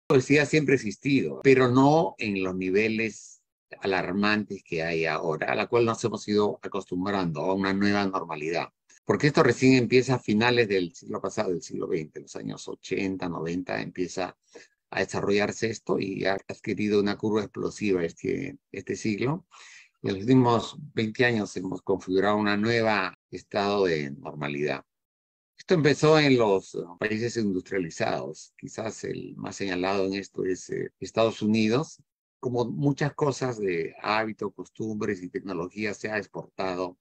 obesidad siempre ha existido, pero no en los niveles alarmantes que hay ahora, a la cual nos hemos ido acostumbrando a una nueva normalidad. Porque esto recién empieza a finales del siglo pasado, del siglo XX, los años 80, 90, empieza a desarrollarse esto y ha adquirido una curva explosiva este siglo. En los últimos 20 años hemos configurado una nueva estado de normalidad. Esto empezó en los países industrializados. Quizás el más señalado en esto es Estados Unidos. Como muchas cosas de hábito, costumbres y tecnología se ha exportado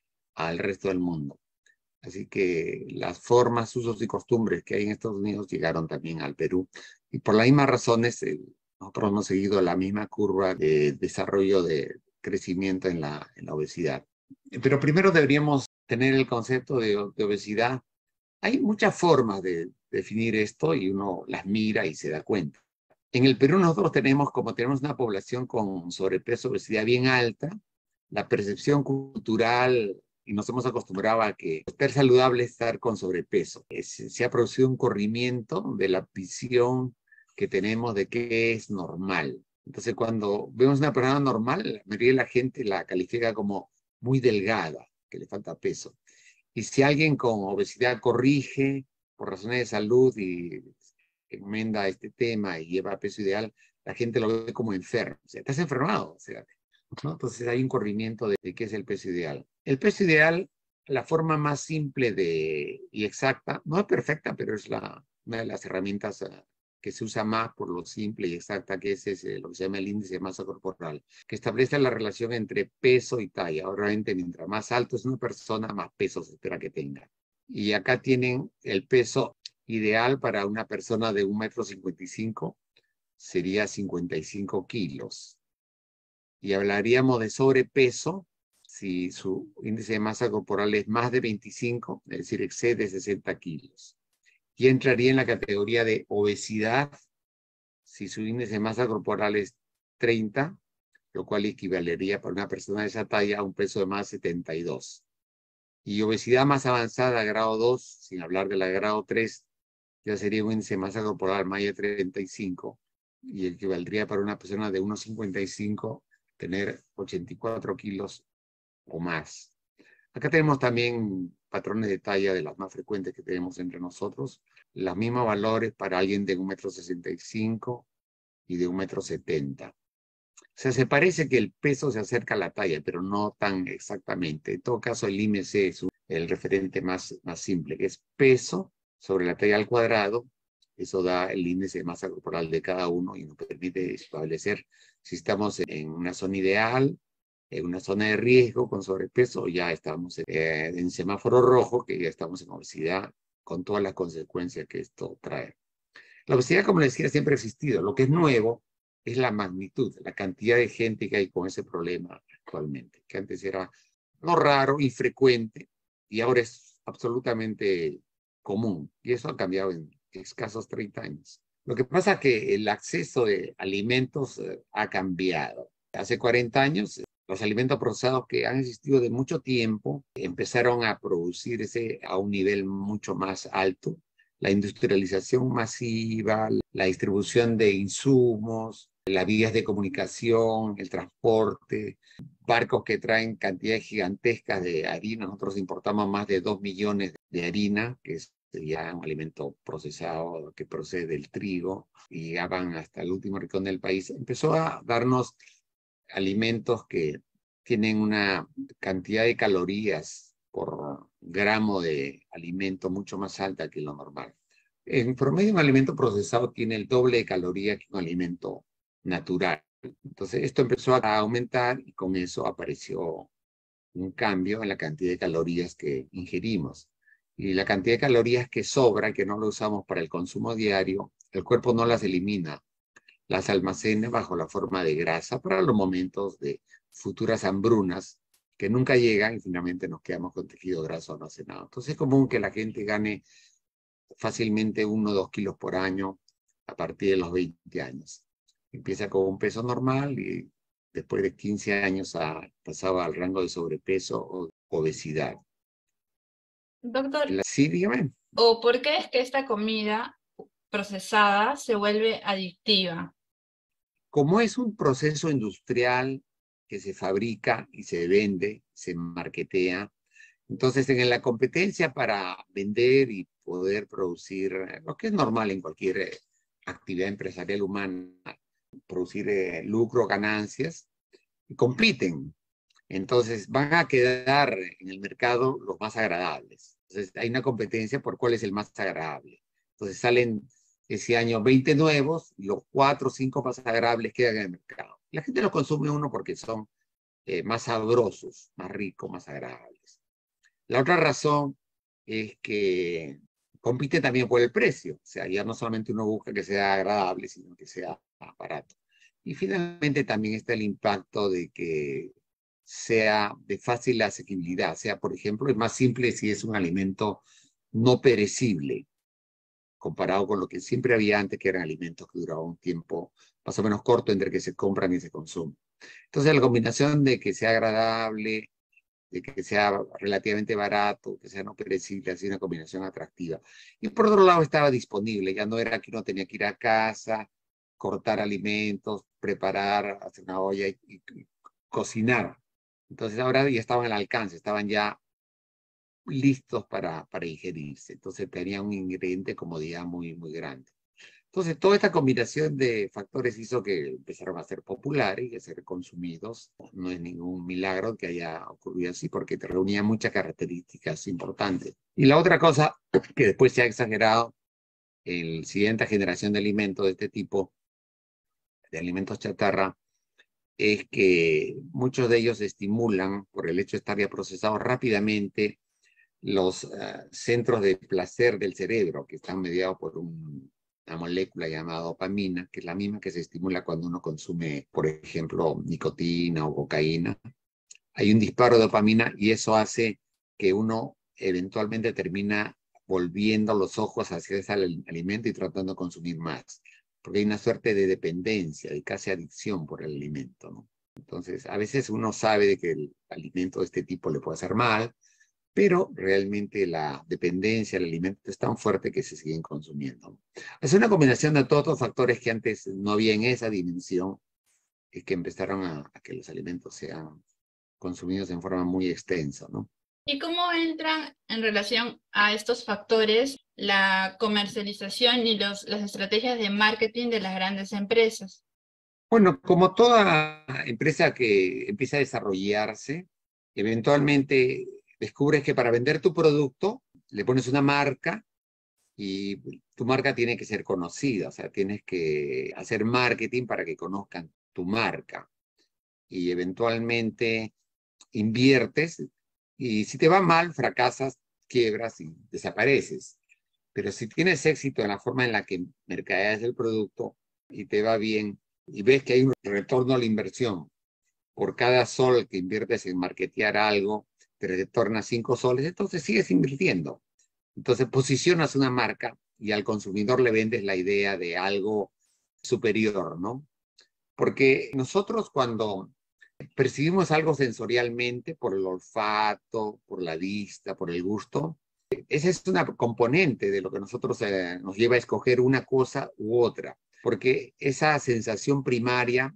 al resto del mundo. Así que las formas, usos y costumbres que hay en Estados Unidos llegaron también al Perú. Y por las mismas razones, nosotros hemos seguido la misma curva de desarrollo de crecimiento en la obesidad. Pero primero deberíamos tener el concepto de obesidad. Hay muchas formas de definir esto y uno las mira y se da cuenta. En el Perú nosotros como tenemos una población con sobrepeso, obesidad bien alta, la percepción cultural y nos hemos acostumbrado a que estar saludable es estar con sobrepeso. Se ha producido un corrimiento de la visión que tenemos de qué es normal. Entonces, cuando vemos una persona normal, la mayoría de la gente la califica como muy delgada, que le falta peso. Y si alguien con obesidad corrige por razones de salud y enmienda este tema y lleva peso ideal, la gente lo ve como enfermo. O sea, estás enfermado. O sea, ¿no? Entonces hay un corrimiento de qué es el peso ideal. El peso ideal, la forma más simple y exacta, no es perfecta, pero es una de las herramientas que se usa más por lo simple y exacta que es lo que se llama el índice de masa corporal, que establece la relación entre peso y talla. Obviamente, mientras más alto es una persona, más peso se espera que tenga. Y acá tienen el peso ideal para una persona de 1,55 m, sería 55 kilos. Y hablaríamos de sobrepeso si su índice de masa corporal es más de 25, es decir, excede 60 kilos. Y entraría en la categoría de obesidad si su índice de masa corporal es 30, lo cual equivalería para una persona de esa talla a un peso de más de 72. Y obesidad más avanzada, grado 2, sin hablar de la grado 3, ya sería un índice de masa corporal más de 35 y equivaldría para una persona de 1,55 tener 84 kilos o más. Acá tenemos también patrones de talla de los más frecuentes que tenemos entre nosotros. Los mismos valores para alguien de 1,65 m y de 1,70 m. O sea, se parece que el peso se acerca a la talla, pero no tan exactamente. En todo caso, el IMC es el referente más simple, que es peso sobre la talla al cuadrado. Eso da el índice de masa corporal de cada uno y nos permite establecer si estamos en una zona ideal, en una zona de riesgo con sobrepeso, o ya estamos en semáforo rojo, que ya estamos en obesidad, con todas las consecuencias que esto trae. La obesidad, como les decía, siempre ha existido. Lo que es nuevo es la magnitud, la cantidad de gente que hay con ese problema actualmente, que antes era no raro, infrecuente, y ahora es absolutamente común. Y eso ha cambiado en escasos 30 años. Lo que pasa es que el acceso de alimentos ha cambiado. Hace 40 años, los alimentos procesados que han existido de mucho tiempo empezaron a producirse a un nivel mucho más alto. La industrialización masiva, la distribución de insumos, las vías de comunicación, el transporte, barcos que traen cantidades gigantescas de harina. Nosotros importamos más de 2 millones de harina, que sería un alimento procesado que procede del trigo, y llegaban hasta el último rincón del país. Empezó a darnos alimentos que tienen una cantidad de calorías por gramo de alimento mucho más alta que lo normal. En promedio, un alimento procesado tiene el doble de calorías que un alimento natural. Entonces, esto empezó a aumentar y con eso apareció un cambio en la cantidad de calorías que ingerimos. Y la cantidad de calorías que sobra, que no lo usamos para el consumo diario, el cuerpo no las elimina, las almacena bajo la forma de grasa para los momentos de futuras hambrunas que nunca llegan y finalmente nos quedamos con tejido graso almacenado. Entonces es común que la gente gane fácilmente 1 o 2 kilos por año a partir de los 20 años. Empieza con un peso normal y después de 15 años pasaba al rango de sobrepeso o obesidad. Doctor, Sí, dígame. ¿o por qué es que esta comida procesada se vuelve adictiva? Como es un proceso industrial que se fabrica y se vende, se marketea, entonces en la competencia para vender y poder producir, lo que es normal en cualquier actividad empresarial humana, producir lucro, ganancias, compiten. Entonces van a quedar en el mercado los más agradables. Entonces hay una competencia por cuál es el más agradable. Entonces salen ese año 20 nuevos y los 4 o 5 más agradables quedan en el mercado. La gente los consume uno porque son más sabrosos, más ricos, más agradables. La otra razón es que compite también por el precio. O sea, ya no solamente uno busca que sea agradable, sino que sea barato. Y finalmente también está el impacto de que sea de fácil asequibilidad. Sea, por ejemplo, es más simple si es un alimento no perecible, comparado con lo que siempre había antes, que eran alimentos que duraban un tiempo más o menos corto entre que se compran y se consumen. Entonces, la combinación de que sea agradable, de que sea relativamente barato, que sea no perecible, así una combinación atractiva. Y por otro lado estaba disponible, ya no era que uno tenía que ir a casa, cortar alimentos, preparar, hacer una olla y cocinar. Entonces ahora ya estaban al alcance, estaban ya listos para ingerirse. Entonces tenía un ingrediente, comodidad muy, muy grande. Entonces, toda esta combinación de factores hizo que empezaron a ser populares y a ser consumidos. No es ningún milagro que haya ocurrido así, porque te reunía muchas características importantes. Y la otra cosa que después se ha exagerado, en la siguiente generación de alimentos de este tipo, de alimentos chatarra, es que muchos de ellos estimulan, por el hecho de estar ya procesados rápidamente, los centros de placer del cerebro, que están mediados por una molécula llamada dopamina, que es la misma que se estimula cuando uno consume, por ejemplo, nicotina o cocaína. Hay un disparo de dopamina y eso hace que uno eventualmente termina volviendo los ojos hacia ese alimento y tratando de consumir más, porque hay una suerte de dependencia, de casi adicción por el alimento, ¿no? Entonces, a veces uno sabe de que el alimento de este tipo le puede hacer mal, pero realmente la dependencia del alimento es tan fuerte que se siguen consumiendo. Es una combinación de todos los factores que antes no había en esa dimensión, y que empezaron a que los alimentos sean consumidos en forma muy extensa, ¿no? ¿Y cómo entran en relación a estos factores la comercialización y las estrategias de marketing de las grandes empresas? Bueno, como toda empresa que empieza a desarrollarse, eventualmente descubres que para vender tu producto le pones una marca y tu marca tiene que ser conocida, o sea, tienes que hacer marketing para que conozcan tu marca y eventualmente inviertes y si te va mal, fracasas, quiebras y desapareces. Pero si tienes éxito en la forma en la que mercadeas el producto y te va bien y ves que hay un retorno a la inversión, por cada sol que inviertes en marketear algo, te retorna 5 soles, entonces sigues invirtiendo. Entonces posicionas una marca y al consumidor le vendes la idea de algo superior, ¿no? Porque nosotros cuando percibimos algo sensorialmente por el olfato, por la vista, por el gusto, esa es una componente de lo que nosotros nos lleva a escoger una cosa u otra, porque esa sensación primaria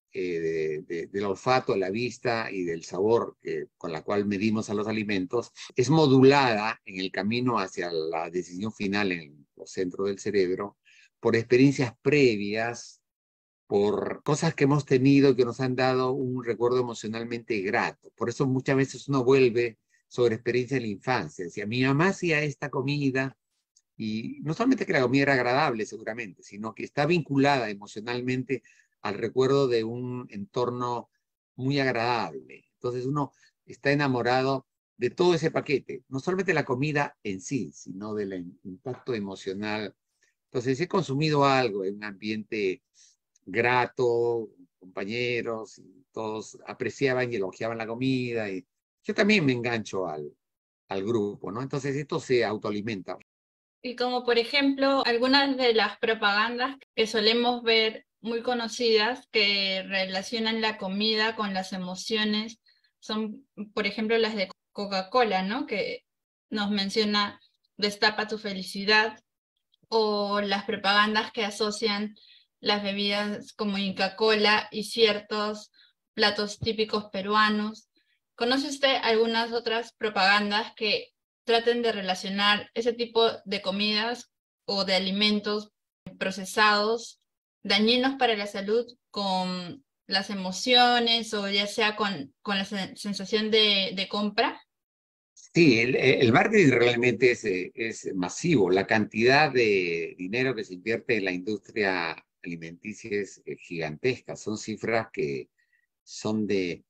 del olfato, de la vista y del sabor con la cual medimos a los alimentos es modulada en el camino hacia la decisión final en los centros del cerebro por experiencias previas, por cosas que hemos tenido que nos han dado un recuerdo emocionalmente grato. Por eso muchas veces uno vuelve sobre experiencias de la infancia. Decía, mi mamá hacía esta comida y no solamente que la comida era agradable seguramente, sino que está vinculada emocionalmente al recuerdo de un entorno muy agradable. Entonces uno está enamorado de todo ese paquete, no solamente la comida en sí, sino del impacto emocional. Entonces, si he consumido algo en un ambiente grato, compañeros, y todos apreciaban y elogiaban la comida, y yo también me engancho al grupo, ¿no? Entonces esto se autoalimenta. Y como por ejemplo, algunas de las propagandas que solemos ver muy conocidas que relacionan la comida con las emociones son, por ejemplo, las de Coca-Cola, ¿no? Que nos menciona destapa tu felicidad. o las propagandas que asocian las bebidas como Inca Kola y ciertos platos típicos peruanos. ¿Conoce usted algunas otras propagandas que traten de relacionar ese tipo de comidas o de alimentos procesados, dañinos para la salud, con las emociones o ya sea con la sensación de compra? Sí, el marketing realmente es masivo. La cantidad de dinero que se invierte en la industria alimenticia es gigantesca. Son cifras que son de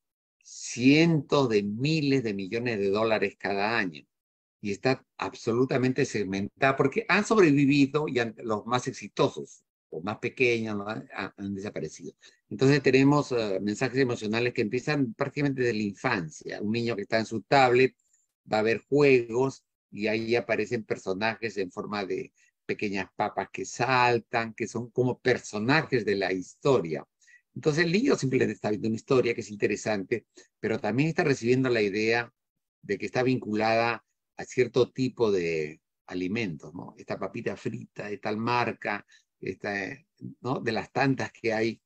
cientos de miles de millones de dólares cada año. Y está absolutamente segmentada porque han sobrevivido y los más exitosos o más pequeños ¿no? Han desaparecido. Entonces tenemos mensajes emocionales que empiezan prácticamente desde la infancia. Un niño que está en su tablet va a ver juegos y ahí aparecen personajes en forma de pequeñas papas que saltan, que son como personajes de la historia. Entonces el niño simplemente está viendo una historia que es interesante, pero también está recibiendo la idea de que está vinculada a cierto tipo de alimentos, ¿no? Esta papita frita de tal marca, ¿no? De las tantas que hay.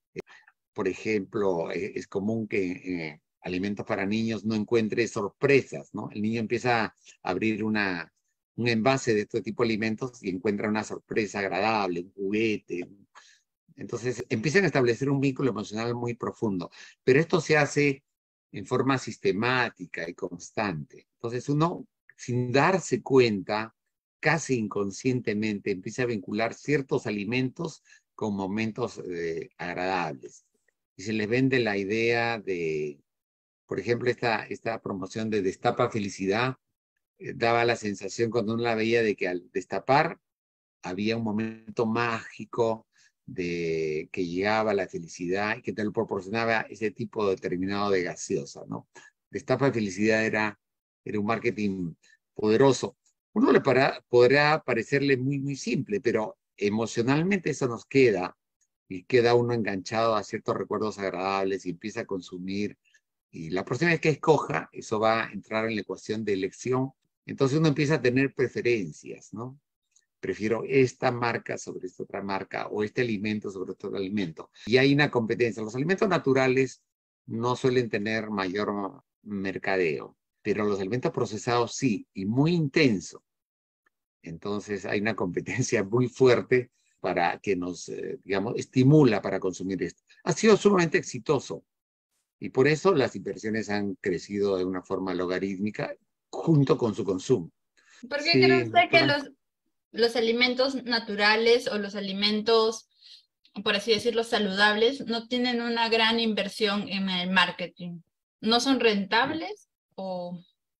Por ejemplo, es común que alimentos para niños no encuentre sorpresas, ¿no? El niño empieza a abrir un envase de este tipo de alimentos y encuentra una sorpresa agradable, un juguete. Entonces empiezan a establecer un vínculo emocional muy profundo, pero esto se hace en forma sistemática y constante. Entonces uno, sin darse cuenta, casi inconscientemente empieza a vincular ciertos alimentos con momentos agradables. Y se les vende la idea de, por ejemplo, esta promoción de Destapa Felicidad, daba la sensación cuando uno la veía de que al destapar había un momento mágico de que llegaba la felicidad y que te lo proporcionaba ese tipo determinado de gaseosa, ¿no? Destapa Felicidad era un marketing poderoso. Uno podrá parecerle muy simple, pero emocionalmente eso nos queda y queda uno enganchado a ciertos recuerdos agradables y empieza a consumir. Y la próxima vez que escoja, eso va a entrar en la ecuación de elección. Entonces uno empieza a tener preferencias, ¿no? Prefiero esta marca sobre esta otra marca o este alimento sobre otro alimento. Y hay una competencia. Los alimentos naturales no suelen tener mayor mercadeo, pero los alimentos procesados sí, y muy intenso. Entonces hay una competencia muy fuerte para que nos, digamos, estimula para consumir esto. Ha sido sumamente exitoso y por eso las inversiones han crecido de una forma logarítmica junto con su consumo. ¿Por qué cree Sí, usted que doctora. los alimentos naturales o los alimentos, por así decirlo, saludables, no tienen una gran inversión en el marketing? ¿No son rentables o...?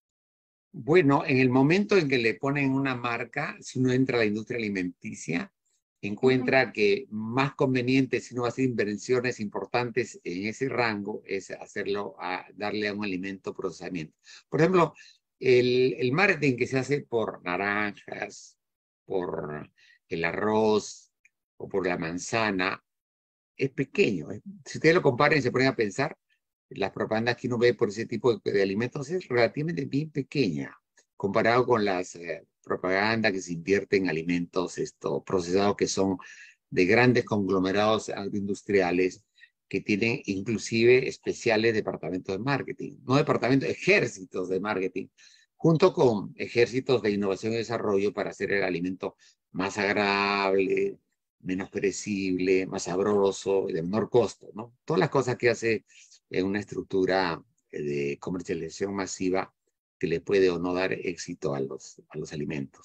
Bueno, en el momento en que le ponen una marca, si uno entra a la industria alimenticia, Ujú. encuentra que más conveniente, si uno va a hacer inversiones importantes en ese rango, es hacerlo, darle a un alimento procesamiento. Por ejemplo, el marketing que se hace por naranjas, por el arroz o por la manzana, es pequeño. Si ustedes lo comparan y se ponen a pensar, las propagandas que uno ve por ese tipo de alimentos es relativamente bien pequeña, comparado con las propagandas que se invierten en alimentos procesados que son de grandes conglomerados agroindustriales que tienen inclusive especiales departamentos de marketing, no departamentos, ejércitos de marketing, junto con ejércitos de innovación y desarrollo para hacer el alimento más agradable, menos perecible, más sabroso y de menor costo, ¿no? Todas las cosas que hace una estructura de comercialización masiva que le puede o no dar éxito a los alimentos.